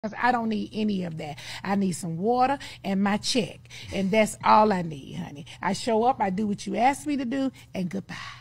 I don't need any of that. I need some water and my check. And that's all I need, honey. I show up, I do what you asked me to do, and goodbye.